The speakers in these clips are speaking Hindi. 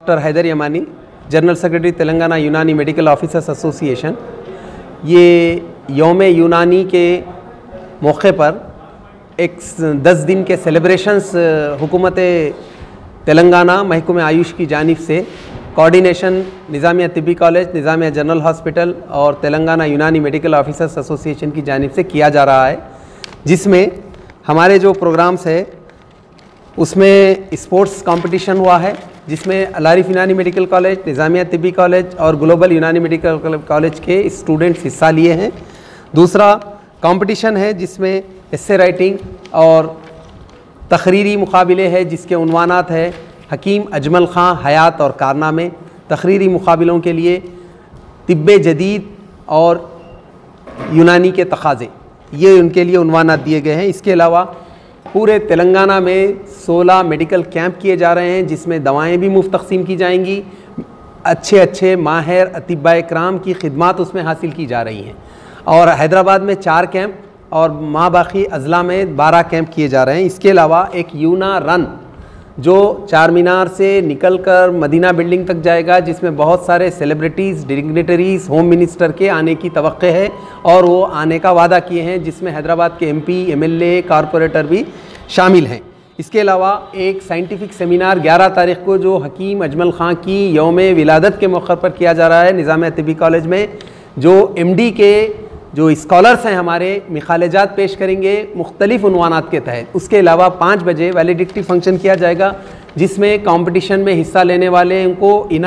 Doctor Haider Yamani, general secretary Telangana Unani medical officers association. ये यौम यूनानी के मौके पर एक 10 दिन के सेलिब्रेशंस हुकूमत तेलंगाना महकूम आयुष की जानिब से coordination Nizamia Tibbi college, Nizamia general hospital और Telangana Unani medical officers association की जानिब से किया जा रहा है, जिसमें हमारे जो प्रोग्राम्स है उसमें स्पोर्ट्स कंपटीशन हुआ है, जिसमें Al Arif Unani medical college, Nizamia Tibbi college और ग्लोबल यूनानी मेडिकल कॉलेज के स्टूडेंट्स हिस्सा लिए हैं। दूसरा कंपटीशन है जिसमें एस्से राइटिंग और तकरीरी मुकाबले है, जिसके उन्वानात है हकीम अजमल ख़ां हयात और कारनामे। तकरीरी मुकाबलों के लिए तिब्बे जदीद और यूनानी के तकाज़े, ये उनके लिए उन्वानात दिए गए हैं। इसके अलावा पूरे तेलंगाना में 16 मेडिकल कैंप किए जा रहे हैं, जिसमें दवाएं भी मुफ्त तकसीम की जाएंगी। अच्छे माहिर अतिब्बा इकराम की खिदमात उसमें हासिल की जा रही हैं। और हैदराबाद में 4 कैंप और माँ बाकी अजला में 12 कैंप किए जा रहे हैं। इसके अलावा एक यूना रन जो चार मीनार से निकलकर मदीना बिल्डिंग तक जाएगा, जिसमें बहुत सारे सेलिब्रिटीज़, डिग्नेटरीज़, होम मिनिस्टर के आने की तवक्के है और वो आने का वादा किए हैं, जिसमें हैदराबाद के MP, MLA, कॉरपोरेटर भी शामिल हैं। इसके अलावा एक साइंटिफिक सेमिनार 11 तारीख को जो हकीम अजमल ख़ां की यौम विलादत के मौके पर किया जा रहा है निज़ामिया तिब्बी कॉलेज में, जो MD के जो स्कॉलर्स हैं हमारे मिखालजात पेश करेंगे मुख्तलिफ उन्वानात के तहत। उसके अलावा 5 बजे वैलिडिक्टी फंक्शन किया जाएगा, जिसमें कंपटीशन में हिस्सा लेने वाले उनको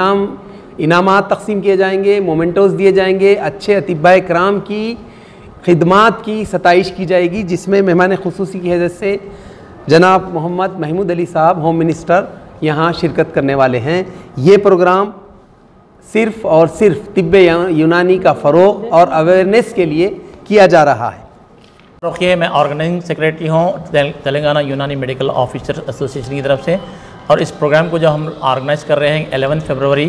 इनामात तकसीम किए जाएंगे, मोमेंटोस दिए जाएंगे, अच्छे अतिब्बा इकराम की खिदमात की सताइश की जाएगी, जिसमें मेहमान खुसूसी की हैसियत से जनाब मोहम्मद महमूद अली साहब होम मिनिस्टर यहाँ शिरकत करने वाले हैं। ये प्रोग्राम सिर्फ़ और सिर्फ तिब्बे यूनानी का फ़रोग़ और अवेयरनेस के लिए किया जा रहा है। रुकिए, मैं ऑर्गेनाइजिंग सेक्रेटरी हूँ Telangana Unani medical officer association की तरफ से, और इस प्रोग्राम को जो हम ऑर्गेनाइज कर रहे हैं 11 फरवरी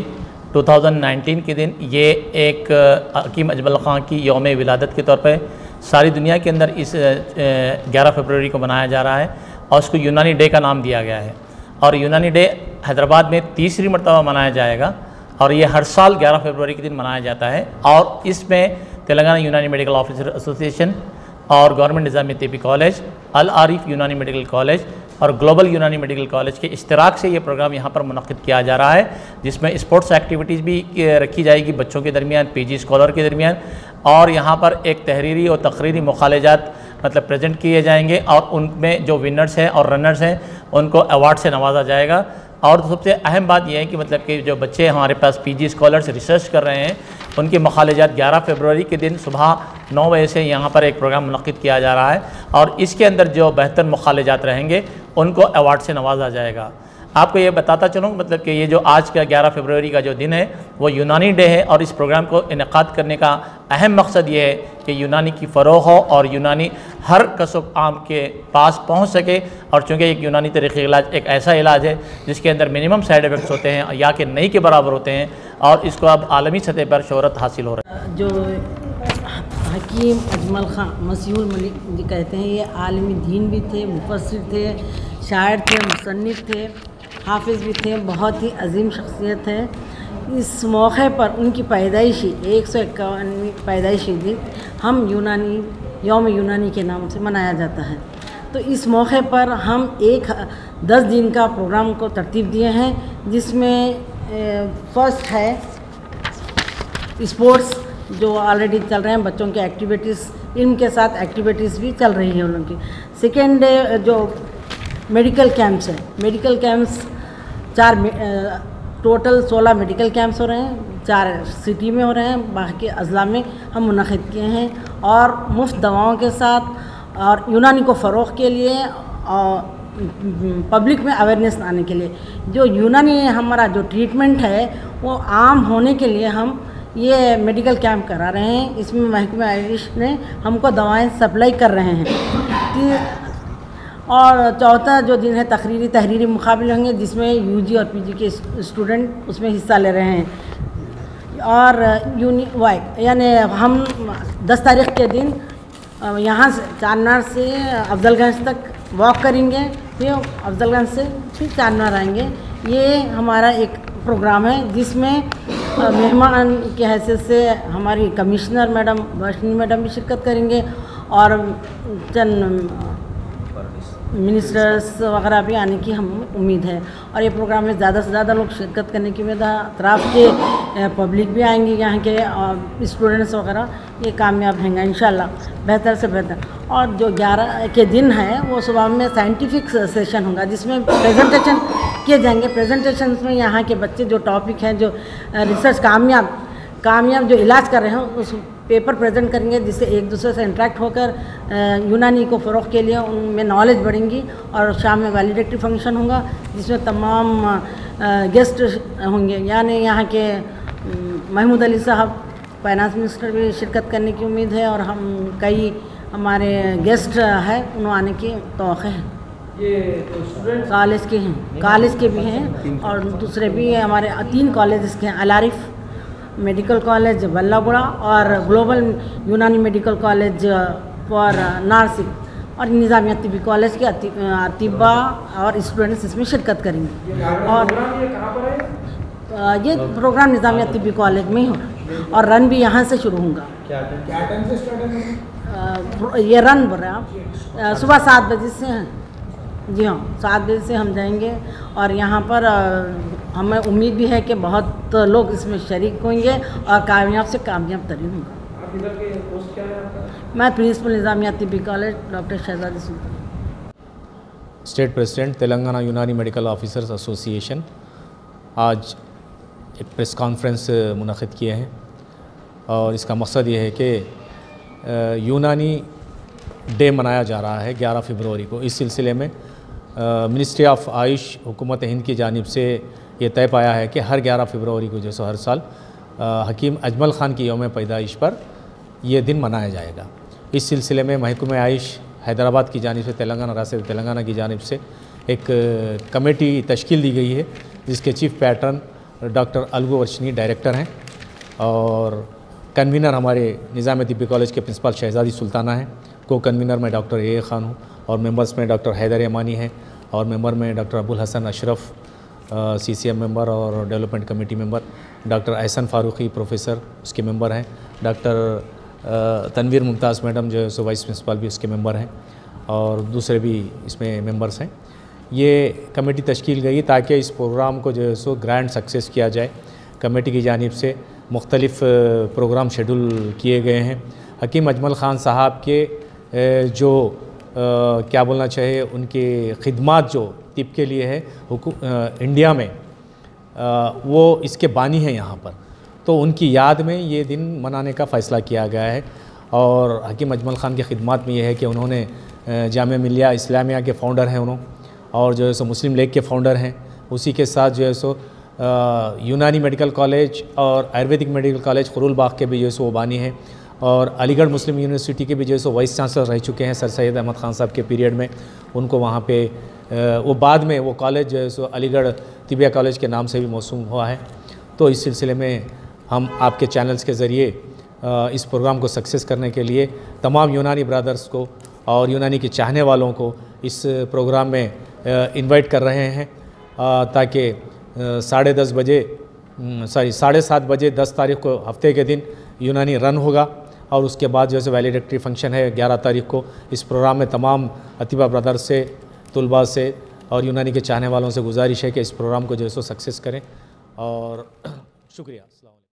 2019 के दिन, ये एक हकीम अजमल ख़ां की यौम विलादत के तौर पर सारी दुनिया के अंदर इस 11 फरवरी को मनाया जा रहा है और उसको यूनानी डे का नाम दिया गया है। और यूनानी डे हैदराबाद में तीसरी मरतबा मनाया जाएगा और ये हर साल 11 फरवरी के दिन मनाया जाता है। और इसमें Telangana Unani medical officer association और government Nizamia Tibbi college, Al Arif Unani medical college और ग्लोबल यूनानी मेडिकल कॉलेज के इश्तिराक से ये प्रोग्राम यहाँ पर मुनक़्क़िद किया जा रहा है, जिसमें स्पोर्ट्स एक्टिविटीज़ भी रखी जाएगी बच्चों के दरमियान, PG स्कॉलर के दरमियान, और यहाँ पर एक तहरीरी और तकरीरी मुखालजात मतलब प्रेजेंट किए जाएंगे और उनमें जो विनर्स हैं और रनर्स हैं उनको अवार्ड से नवाजा जाएगा। और सबसे अहम बात यह है कि मतलब कि जो बच्चे हमारे पास PG स्कॉलर्स रिसर्च कर रहे हैं, उनके मुखालजात 11 फरवरी के दिन सुबह 9 बजे से यहाँ पर एक प्रोग्राम मुनक़्क़िद किया जा रहा है और इसके अंदर जो बेहतर मुखालजात रहेंगे उनको अवार्ड से नवाजा जाएगा। आपको ये बताता चलूँ मतलब कि ये जो आज का 11 फरवरी का जो दिन है वो यूनानी डे है, और इस प्रोग्राम को इनेकाद करने का अहम मकसद ये है कि यूनानी की फ़रोग़ हो और यूनानी हर कसब आम के पास पहुंच सके। और चूँकि एक यूनानी तरीक़े इलाज एक ऐसा इलाज है जिसके अंदर मिनिमम साइड इफ़ेक्ट्स होते हैं या कि नहीं के बराबर होते हैं, और इसको अब आलमी सतह पर शोहरत हासिल हो रही है। जो हकीम अजमल ख़ां मसीहुल मलिक जी कहते हैं, ये आलमी दीन भी थे, मुफस्सिर थे, शायर थे, मुसन्निफ़ थे, हाफिज़ भी थे, बहुत ही अजीम शख्सियत है। इस मौके पर उनकी पैदाइशी 151वीं पैदाइशी दिन हम यौम यूनानी के नाम से मनाया जाता है। तो इस मौके पर हम 10 दिन का प्रोग्राम को तरतीब दिए हैं, जिसमें फर्स्ट है स्पोर्ट्स जो ऑलरेडी चल रहे हैं, बच्चों के एक्टिविटीज़, इनके साथ एक्टिविटीज़ भी चल रही है उनकी। सेकेंड डे जो मेडिकल कैंप्स है, medical camps total 16 medical camps हो रहे हैं, 4 सिटी में हो रहे हैं, बाकी अजला में हम मुनक़्क़िद किए हैं, और मुफ्त दवाओं के साथ और यूनानी को फ़रोग़ के लिए और पब्लिक में अवेयरनेस आने के लिए जो यूनानी हमारा जो ट्रीटमेंट है वो आम होने के लिए हम ये मेडिकल कैंप करा रहे हैं। इसमें महकमा आयुष ने हमको दवाएं सप्लाई कर रहे हैं। और चौथा जो दिन है तहरीरी मुकाबले होंगे, जिसमें UG और PG के स्टूडेंट उसमें हिस्सा ले रहे हैं। और यानी हम 10 तारीख़ के दिन यहाँ से चारमीनार से अफजलगंज तक वॉक करेंगे, फिर अफजलगंज से फिर चारमीनार आएंगे। ये हमारा एक प्रोग्राम है जिसमें मेहमान की हैसियत से हमारी कमिश्नर मैडम वर्षिनी मैडम भी शिरकत करेंगे और चंद मिनिस्टर्स वगैरह भी आने की हम उम्मीद है। और ये प्रोग्राम में ज़्यादा से ज़्यादा लोग शिरकत करने की उम्मीद है। अतराफ़ के पब्लिक भी आएंगे, यहाँ के स्टूडेंट्स वगैरह ये कामयाब होंगे इंशाल्लाह, बेहतर से बेहतर। और जो 11 के दिन है वो सुबह में साइंटिफिक सेशन होगा जिसमें प्रेजेंटेशन किए जाएंगे। प्रेजेंटेशन में यहाँ के बच्चे जो टॉपिक हैं, जो रिसर्च कामयाब जो इलाज कर रहे हैं उस पेपर प्रेजेंट करेंगे, जिससे एक दूसरे से इंटरेक्ट होकर यूनानी को फ़रोग़ के लिए उनमें नॉलेज बढ़ेंगी। और शाम में वैलिडेटरी फंक्शन होगा जिसमें तमाम गेस्ट होंगे, यानी यहाँ के महमूद अली साहब फाइनेंस मिनिस्टर भी शिरकत करने की उम्मीद है और हम कई हमारे गेस्ट हैं उन्होंने आने की तौक़ है। ये स्टूडेंट कॉलेज के भी हैं और दूसरे भी हमारे 3 कॉलेज के हैं, अल-आरिफ मेडिकल कॉलेज बल्लागुड़ा और global Unani medical college for Nashik और निज़ामिया तिब्बी कॉलेज के अतिबा और स्टूडेंट्स इसमें शिरकत करेंगे। और ये प्रोग्राम निज़ामिया तिब्बी कॉलेज में ही होगा और रन भी यहाँ से शुरू होगा। क्या टाइम से स्टार्ट है? ये रन बोल रहे हैं आप सुबह 7 बजे से हैं। जी हाँ, 7 बजे से हम जाएंगे और यहाँ पर हमें उम्मीद भी है कि बहुत लोग इसमें शरीक होंगे और कामयाब से कामयाब तरीन होंगे। आप इधर के पोस्ट क्या है आपका? मैं principal Nizamia Tibbi college doctor Shahzadi Sultan. State president Telangana Unani medical officers association आज एक प्रेस कॉन्फ्रेंस मुनक़िद किए हैं और इसका मकसद ये है कि यूनानी डे मनाया जा रहा है 11 फरवरी को। इस सिलसिले में मिनिस्ट्री ऑफ आयुष हुकूमत हिंद की जानिब से ये तय पाया है कि हर 11 फरवरी को जैसे हर साल हकीम अजमल ख़ान की यौम पैदाइश पर यह दिन मनाया जाएगा। इस सिलसिले में महकमा आयुष हैदराबाद की जानिब से तेलंगाना रास्ते तेलंगाना की जानिब से एक कमेटी तश्कील दी गई है जिसके chief patron doctor Algu Varshini director हैं और कन्वीनर हमारे निज़ाम तिब्बी कॉलेज के प्रिंसिपल शहजादी सुल्ताना हैं। को कन्वीनर में डॉक्टर ए ख़ान हूँ और मेंबर्स में डॉक्टर हैदर यमानी हैं और मेंबर में doctor Abul Hasan Ashraf CCM member और development committee member, doctor Ehsan Farooqui professor उसके मेंबर हैं, डॉक्टर तनवीर मुमताज़ मैडम जो है सो वाइस प्रिंसिपल भी उसके मेंबर हैं और दूसरे भी इसमें मेंबर्स हैं। ये कमेटी तश्कील गई ताकि इस प्रोग्राम को जो है सो ग्रैंड सक्सेस किया जाए। कमेटी की जानिब से मुख्तलिफ़ प्रोग्राम शेड्यूल किए गए हैं। हकीम अजमल ख़ान साहब के जो क्या बोलना चाहिए उनकी खिदमात जो तिब के लिए है इंडिया में वो इसके बानी हैं यहाँ पर, तो उनकी याद में ये दिन मनाने का फ़ैसला किया गया है। और हकीम अजमल ख़ान की खिदमात में ये है कि उन्होंने जामिया मिलिया इस्लामिया के फ़ाउंडर हैं उन्होंने और जो है सो मुस्लिम लीग के फ़ाउंडर हैं। उसी के साथ जो है सो यूनानी मेडिकल कॉलेज और आयुर्वेदिक मेडिकल कॉलेज खुरुल बाग के भी जो है सो वो बानी हैं और अलीगढ़ मुस्लिम यूनिवर्सिटी के भी जो है सो वाइस चांसलर रह चुके हैं सर सैयद अहमद ख़ान साहब के पीरियड में। उनको वहाँ पे वो बाद में वो कॉलेज जो है सो अलीगढ़ तिबिया कॉलेज के नाम से भी मौसूम हुआ है। तो इस सिलसिले में हम आपके चैनल्स के ज़रिए इस प्रोग्राम को सक्सेस करने के लिए तमाम यूनानी ब्रदर्स को और यूनानी के चाहने वालों को इस प्रोग्राम में इनवाइट कर रहे हैं ताकि 10:30 बजे 7:30 बजे 10 तारीख़ को हफ्ते के दिन यूनानी रन होगा और उसके बाद जैसे वैलिडेटरी फंक्शन है 11 तारीख़ को। इस प्रोग्राम में तमाम अतिबा ब्रदर्स से, तुलबा से और यूनानी के चाहने वालों से गुजारिश है कि इस प्रोग्राम को जो है सो सक्सेस करें और शुक्रिया।